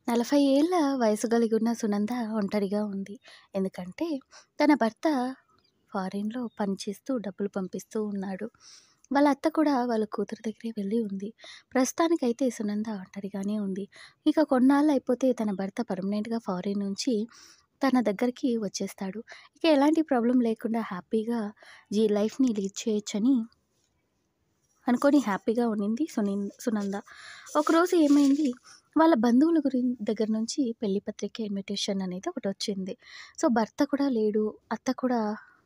40 ఏళ్ల వయసు కలిగి ఉన్న సునంద ఒంటరిగా ఉంది. ఎందుకంటే తన భర్త ఫారిన్‌లో పనిచేస్తూ డబ్బులు పంపిస్తూ ఉన్నాడు. వాళ్ళ అత్త కూడా వాళ్ళ కూతురు దగ్గరే వెళ్ళి ఉంది. ప్రస్తుతానికైతే సునంద ఒంటరిగానే ఉంది. ఇక కొన్నాళ్ళయిపోతే తన భర్త పర్మనెంట్‌గా ఫారిన్ నుంచి తన దగ్గరికి వచ్చేస్తాడు. ఇక ఎలాంటి ప్రాబ్లమ్ లేకుండా హ్యాపీగా లైఫ్‌ని లీడ్ చేయొచ్చని అనుకోని హ్యాపీగా ఉండింది సునంద. ఒకరోజు ఏమైంది, వాళ్ళ బంధువుల దగ్గర నుంచి పెళ్లి పత్రిక ఇన్విటేషన్ అనేది ఒకటొచ్చింది. సో, భర్త కూడా లేడు, అత్త కూడా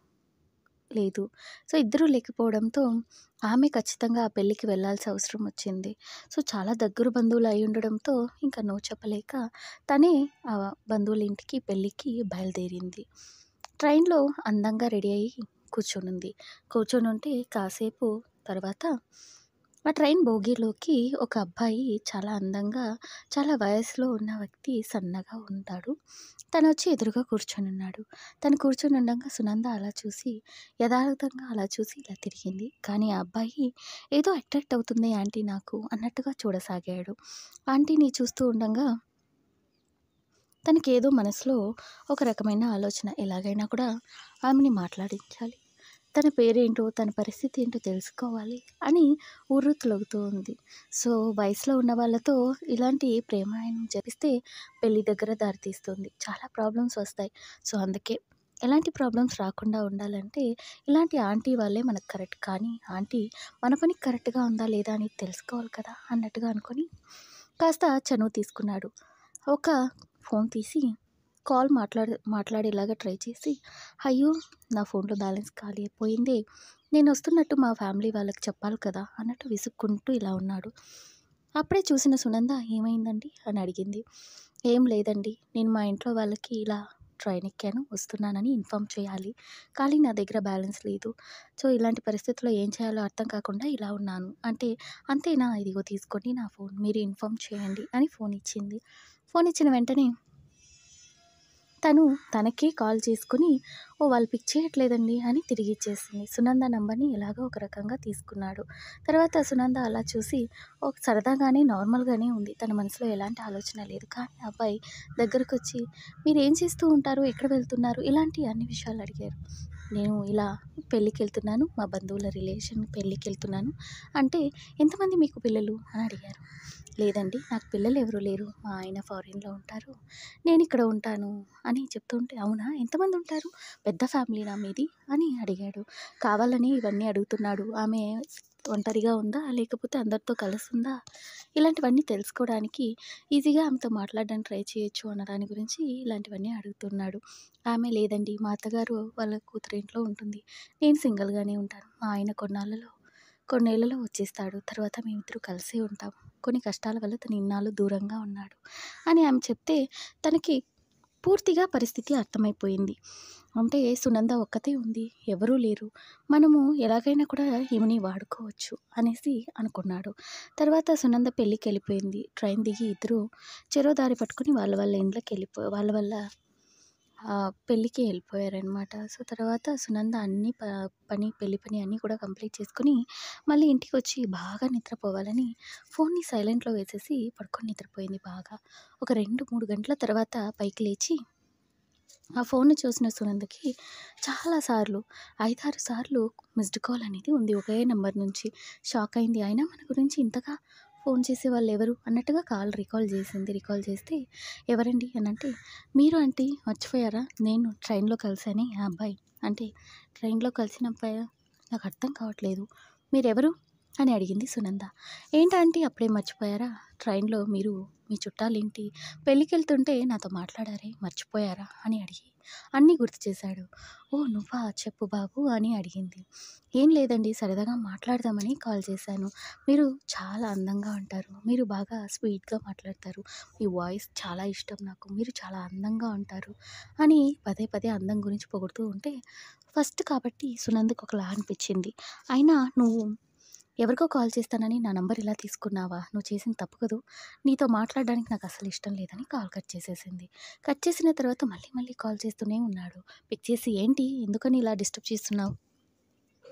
లేదు. సో, ఇద్దరూ లేకపోవడంతో ఆమె ఖచ్చితంగా ఆ పెళ్ళికి వెళ్ళాల్సిన అవసరం వచ్చింది. సో, చాలా దగ్గర బంధువులు అయ్యుండడంతో ఇంకా నో చెప్పలేక తనే ఆ బంధువుల ఇంటికి పెళ్ళికి బయలుదేరింది. ట్రైన్‌లో అందంగా రెడీ అయ్యి కూర్చొనుంది. కూర్చొనుంటే కాసేపు తర్వాత ఆ ట్రైన్ బోగీలోకి ఒక అబ్బాయి చాలా అందంగా, చాలా వయసులో ఉన్న వ్యక్తి సన్నగా ఉంటాడు. తనొచ్చి ఎదురుగా కూర్చొనున్నాడు. తను కూర్చొనుండంగా సునంద అలా చూసి, యదార్థంగా అలా చూసి ఇలా తిరిగింది. కానీ ఆ అబ్బాయి ఏదో అట్రాక్ట్ అవుతుంది ఆంటీ నాకు అన్నట్టుగా చూడసాగాడు. ఆంటీని చూస్తూ ఉండంగా తనకేదో మనసులో ఒక రకమైన ఆలోచన. ఎలాగైనా కూడా ఆమెని మాట్లాడించాలి. తన పేరేంటో, తన పరిస్థితి ఏంటో తెలుసుకోవాలి అని ఉర్రూతలూగుతూ ఉంది. సో, వయసులో ఉన్న వాళ్ళతో ఇలాంటి ప్రేమాయణం జరిపిస్తే పెళ్లి దగ్గర దారితీస్తుంది. చాలా ప్రాబ్లమ్స్ వస్తాయి. సో, అందుకే ఎలాంటి ప్రాబ్లమ్స్ రాకుండా ఉండాలంటే ఇలాంటి ఆంటీ వాళ్ళే మనకు కరెక్ట్. కానీ ఆంటీ మన పనికి కరెక్ట్‌గా ఉందా లేదా అని తెలుసుకోవాలి కదా! అన్నట్టుగా అనుకోని కాస్త చనువు తీసుకున్నాడు. ఒక ఫోన్ తీసి మాట్లాడేలాగా ట్రై చేసి, "అయ్యో! నా ఫోన్‌లో బ్యాలెన్స్ ఖాళీ అయిపోయిందే. నేనొస్తున్నట్టు మా ఫ్యామిలీ వాళ్ళకి చెప్పాలి కదా!" అన్నట్టు విసుక్కుంటూ ఇలా ఉన్నాడు. అప్పుడే చూసిన సునంద, "ఏమైందండి?" అని అడిగింది. "ఏం లేదండి. నేను మా ఇంట్లో వాళ్ళకి ఇలా ట్రైన్ ఎక్కాను, వస్తున్నానని ఇన్ఫార్మ్ చేయాలి. కానీ నా దగ్గర బ్యాలెన్స్ లేదు. సో, ఇలాంటి పరిస్థితిలో ఏం చేయాలో అర్థం కాకుండా ఇలా ఉన్నాను." అంటే, "అంతేనా? ఇదిగో తీసుకోండి నా ఫోన్. మీరు ఇన్ఫార్మ్ చేయండి" అని ఫోన్ ఇచ్చింది. ఫోన్ ఇచ్చిన వెంటనే తను తనకే కాల్ చేసుకొని, "ఓహ్! వాళ్ళు పిక్ చేయట్లేదండి" అని తిరిగిచ్చేసింది. సునంద నంబర్‌ని ఎలాగో ఒక రకంగా తీసుకున్నాడు. తర్వాత సునంద అలా చూసి సరదాగానే, నార్మల్‌గానే ఉంది. తన మనసులో ఎలాంటి ఆలోచన లేదు. కానీ ఆ అబ్బాయి దగ్గరకొచ్చి, "మీరేం చేస్తూ ఉంటారు? ఎక్కడ వెళ్తున్నారు?" ఇలాంటి అన్ని విషయాలు అడిగారు. "నేను ఇలా పెళ్ళికెళ్తున్నాను. మా బంధువుల రిలేషన్ పెళ్ళికెళ్తున్నాను" అంటే, "ఎంతమంది మీకు పిల్లలు?" అని అడిగారు. "లేదండి, నాకు పిల్లలెవరూ లేరు. మా ఆయన ఫారిన్‌లో ఉంటారు. నేనిక్కడ ఉంటాను" అని చెప్తుంటే, "అవునా? ఎంతమందుంటారు? పెద్ద ఫ్యామిలీనా మీది?" అని అడిగాడు. కావాలని ఇవన్నీ అడుగుతున్నాడు. ఆమె ఒంటరిగా ఉందా? లేకపోతే అందరితో కలిసుందా? ఇలాంటివన్నీ తెలుసుకోవడానికి ఈజీగా ఆమెతో మాట్లాడడానికి ట్రై చేయొచ్చు అన్న దాని గురించి ఇలాంటివన్నీ అడుగుతున్నాడు. ఆమె, "లేదండి, మా అత్తగారు వాళ్ళ కూతురింట్లో ఉంటుంది. నేను సింగిల్‌గానే ఉంటాను. మా ఆయన కొన్నేళ్లలో వచ్చేస్తాడు. తర్వాత మేమిద్దరం కలిసే ఉంటాం. కొన్ని కష్టాల వల్ల తను ఇన్నాళ్ళు దూరంగా ఉన్నాడు" అని ఆమె చెప్తే తనకి పూర్తిగా పరిస్థితి అర్థమైపోయింది. అంటే సునంద ఒక్కతే ఉంది. ఎవరూ లేరు. మనము ఎలాగైనా కూడా ఈమెని వాడుకోవచ్చు అనేసి అనుకున్నాడు. తర్వాత సునంద పెళ్ళికెళ్ళిపోయింది. ట్రైన్ దిగి ఇద్దరు చెరో దారి పట్టుకొని వాళ్ళ వాళ్ళ ఇండ్లకెళ్ళిపో వాళ్ళ వాళ్ళ పెళ్ళికి వెళ్ళిపోయారనమాట. సో, తర్వాత సునంద అన్నీ పెళ్లి పని అన్నీ కూడా కంప్లీట్ చేసుకొని మళ్ళీ ఇంటికొచ్చి బాగా నిద్రపోవాలని ఫోన్ని సైలెంట్‌లో వేసేసి పడుకొని నిద్రపోయింది బాగా. ఒక 2, 3 గంటల తర్వాత పైకి లేచి ఆ ఫోన్‌ని చూసిన సునందకి చాలా సార్లు 5, 6 సార్లు మిస్డ్ కాల్ అనేది ఉంది ఒకే నంబర్ నుంచి. షాక్ అయింది. అయినా మన గురించి ఇంతగా ఫోన్ చేసేవాళ్ళెవరు అన్నట్టుగా కాల్ రికాల్ చేసింది. రికాల్ చేస్తే, "ఎవరండి?" అనంటే, "మీరు ఆంటీ మర్చిపోయారా? నేను ట్రైన్‌లో కలిసానే ఆ అబ్బాయి." అంటే, "ట్రైన్‌లో కలిసిన అబ్బాయా? నాకు అర్థం కావట్లేదు. మీరెవరు?" అని అడిగింది సునంద. "ఏంటాంటీ అప్పుడే మర్చిపోయారా? ట్రైన్‌లో మీరు మీ చుట్టాలేంటి పెళ్ళికెళ్తుంటే నాతో మాట్లాడారే మర్చిపోయారా?" అని అడిగి అన్నీ గుర్తు చేశాడు. "ఓహ్! నువ్వా? చెప్పు బాబు" అని అడిగింది. "ఏం లేదండి, సరదాగా మాట్లాడదామని కాల్ చేశాను. మీరు చాలా అందంగా ఉంటారు. మీరు బాగా స్వీట్‌గా మాట్లాడతారు. మీ వాయిస్ చాలా ఇష్టం నాకు. మీరు చాలా అందంగా ఉంటారు" అని పదే పదే అందం గురించి పొగుడుతూ ఉంటే ఫస్ట్ కాబట్టి సునందకు ఒకలా అనిపించింది. అయినా "నువ్వు ఎవరికో కాల్ చేస్తానని నా నంబర్ ఇలా తీసుకున్నావా? నువ్వు చేసింది తప్పు కదూ! నీతో మాట్లాడడానికి నాకస్సలు ఇష్టం లేదని" కాల్ కట్ చేసేసింది. కట్ చేసిన తర్వాత మళ్ళీ మళ్ళీ కాల్ చేస్తూనే ఉన్నాడు. పిక్ చేసి, "ఏంటి? ఎందుకని ఇలా డిస్టర్బ్ చేస్తున్నావు?"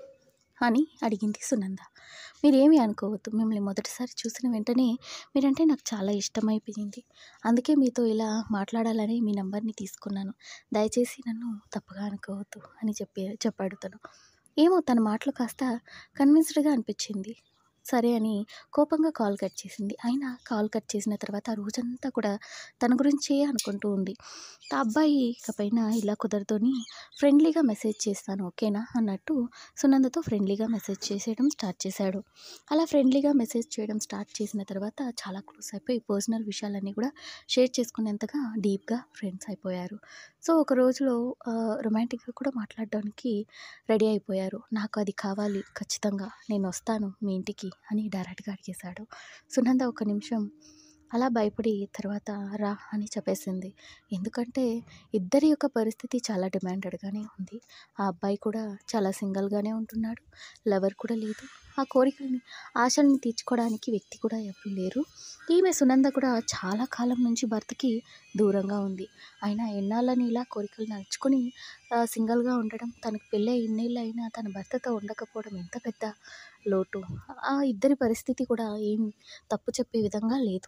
అని అడిగింది సునంద. మీరేమీ అనుకోవద్దు. మిమ్మల్ని మొదటిసారి చూసిన వెంటనే మీరంటే నాకు చాలా ఇష్టమైపోయింది. అందుకే మీతో ఇలా మాట్లాడాలని మీ నంబర్‌ని తీసుకున్నాను. దయచేసి నన్ను తప్పుగా అనుకోవద్దు అని చెప్పాడు తను. ఏమో తన మాటలు కాస్త కన్విన్స్‌డ్‌గా అనిపించింది. సరే అని కోపంగా కాల్ కట్ చేసింది. అయినా కాల్ కట్ చేసిన తర్వాత ఆ రోజంతా కూడా తన గురించే అనుకుంటూ ఉంది. ఆ అబ్బాయి ఇకపైన ఇలా కుదరదు అని ఫ్రెండ్లీగా మెసేజ్ చేస్తాను ఓకేనా అన్నట్టు సునందతో ఫ్రెండ్లీగా మెసేజ్ చేసేయడం స్టార్ట్ చేశాడు. అలా ఫ్రెండ్లీగా మెసేజ్ చేయడం స్టార్ట్ చేసిన తర్వాత చాలా క్లోజ్ అయిపోయి పర్సనల్ విషయాలన్నీ కూడా షేర్ చేసుకునేంతగా డీప్‌గా ఫ్రెండ్స్ అయిపోయారు. సో, ఒక రోజులో రొమాంటిక్‌గా కూడా మాట్లాడడానికి రెడీ అయిపోయారు. నాకు అది కావాలి ఖచ్చితంగా. నేనొస్తాను మీ ఇంటికి అని డైరెక్ట్‌గా అడిగేశాడు. సునంద ఒక నిమిషం అలా భయపడి తర్వాత రా అని చెప్పేసింది. ఎందుకంటే ఇద్దరి యొక్క పరిస్థితి చాలా డిమాండెడ్‌గానే ఉంది. ఆ అబ్బాయి కూడా చాలా సింగిల్‌గానే ఉంటున్నాడు. లవర్ కూడా లేదు. ఆ కోరికలని, ఆశల్ని తీర్చుకోవడానికి వ్యక్తి కూడా ఎవరు లేరు. ఈమె సునంద కూడా చాలా కాలం నుంచి భర్తకి దూరంగా ఉంది. అయినా ఎన్నాళ్ళని ఇలా కోరికలు నడుచుకొని సింగిల్‌గా ఉండడం, తనకు పెళ్ళై ఇన్నేళ్ళయినా తన భర్తతో ఉండకపోవడం ఎంత పెద్ద లోటు. ఆ ఇద్దరి పరిస్థితి కూడా ఏం తప్పు చెప్పే విధంగా లేదు.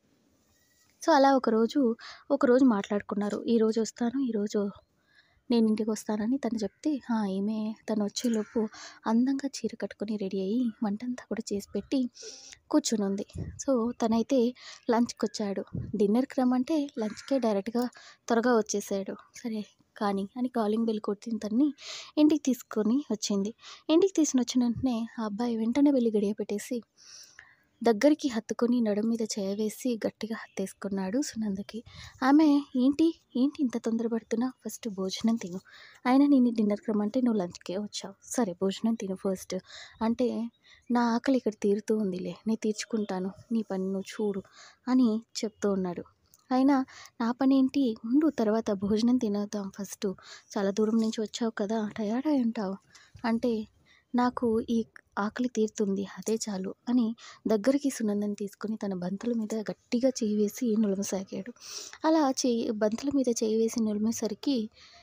సో, అలా ఒకరోజు మాట్లాడుకున్నారు. ఈరోజు వస్తాను, ఈరోజు నేను ఇంటికొస్తానని తను చెప్తే, ఈమె తనొచ్చేలోపు అందంగా చీర కట్టుకొని రెడీ అయ్యి వంటంతా కూడా చేసి పెట్టి కూర్చొనుంది. సో, తనైతే లంచ్‌కొచ్చాడు. డిన్నర్‌కి రమ్మంటే లంచ్‌కే డైరెక్ట్‌గా త్వరగా వచ్చేసాడు. సరే కానీ అని కాలింగ్ బెల్ కొట్టిన తన్ని ఇంటికి తీసుకొని వచ్చింది. ఇంటికి తీసుకొనొచ్చిన వెంటనే ఆ అబ్బాయి వెంటనే వెళ్లి గడియ పెట్టేసి దగ్గరికి హత్తుకొని నడుం మీద చెయ్య వేసి గట్టిగా హత్తేసుకున్నాడు సునందకి. ఆమె ఏంటి? ఏంటి ఇంత తొందరపడుతున్నావు? ఫస్ట్ భోజనం తిను. అయినా నిన్ను డిన్నర్‌కి రమ్మంటే నువ్వు లంచ్‌కే వచ్చావు. సరే భోజనం తిను ఫస్ట్. అంటే నా ఆకలి ఇక్కడ తీరుతూ ఉందిలే. నేను తీర్చుకుంటాను. నీ పని నువ్వు చూడు అని చెప్తూ ఉన్నాడు. అయినా నా పనేంటి? ఉండు తర్వాత భోజనం తినేద్దాం ఫస్టు. చాలా దూరం నుంచి వచ్చావు కదా! టయర్డ్ అయి ఉంటావు. అంటే నాకు ఈ ఆకలి తీరుతుంది అదే చాలు అని దగ్గరికి సునందని తీసుకొని తన బంతుల మీద గట్టిగా చెయ్యి వేసి నులమసాగాడు. అలా బంతుల మీద చెయ్యి వేసి నులిమేసరికి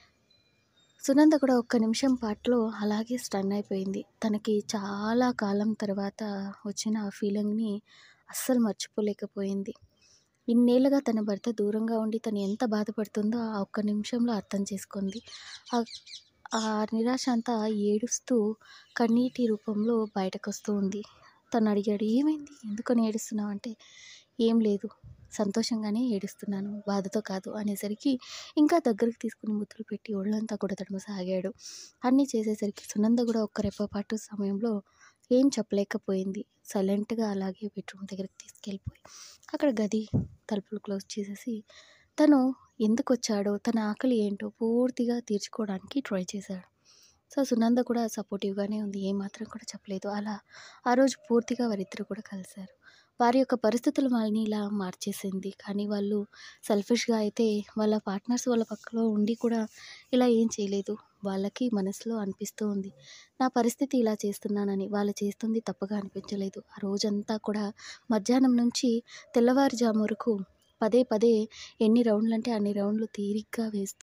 సునంద కూడా ఒక్క నిమిషం పాటులో అలాగే స్టన్ అయిపోయింది. తనకి చాలా కాలం తర్వాత వచ్చిన ఆ ఫీలింగ్‌ని అస్సలు మర్చిపోలేకపోయింది. ఇన్నేళ్లుగా తన భర్త దూరంగా ఉండి తను ఎంత బాధపడుతుందో ఆ ఒక్క నిమిషంలో అర్థం చేసుకుంది. ఆహ్, ఆ నిరాశ అంతా ఏడుస్తూ కన్నీటి రూపంలో బయటకొస్తూ ఉంది. తను అడిగాడు, "ఏమైంది? ఎందుకని ఏడుస్తున్నావు?" అంటే, "ఏం లేదు. సంతోషంగానే ఏడుస్తున్నాను. బాధతో కాదు" అనేసరికి ఇంకా దగ్గరికి తీసుకొని ముద్దులు పెట్టి ఒళ్ళంతా కూడా తడమసాగాడు. అన్నీ చేసేసరికి సునంద కూడా ఒక్క రెప్పపాటు సమయంలో ఏం చెప్పలేకపోయింది. సైలెంట్‌గా అలాగే బెడ్‌రూమ్ దగ్గరికి తీసుకెళ్ళిపోయి అక్కడ గది తలుపులు క్లోజ్ చేసేసి తను ఎందుకొచ్చాడో, తన ఆకలి ఏంటో పూర్తిగా తీర్చుకోవడానికి ట్రై చేశాడు. సో, సునంద కూడా సపోర్టివ్‌గానే ఉంది. ఏమాత్రం కూడా చెప్పలేదు. అలా ఆ రోజు పూర్తిగా వారిద్దరూ కూడా కలిసారు. వారి యొక్క పరిస్థితులు వాళ్ళని ఇలా మార్చేసింది. కానీ వాళ్ళు సెల్ఫిష్‌గా అయితే వాళ్ళ పార్ట్నర్స్ వాళ్ళ పక్కలో ఉండి కూడా ఇలా ఏం చేయలేదు. వాళ్ళకి మనసులో అనిపిస్తూ ఉంది. నా పరిస్థితి ఇలా చేస్తున్నానని. వాళ్ళు చేస్తుంది తప్పుగా అనిపించలేదు. ఆ రోజంతా కూడా మధ్యాహ్నం నుంచి తెల్లవారుజాము వరకు పదే పదే ఎన్ని రౌండ్లంటే అన్ని రౌండ్లు తీరిగ్గా వేస్తూ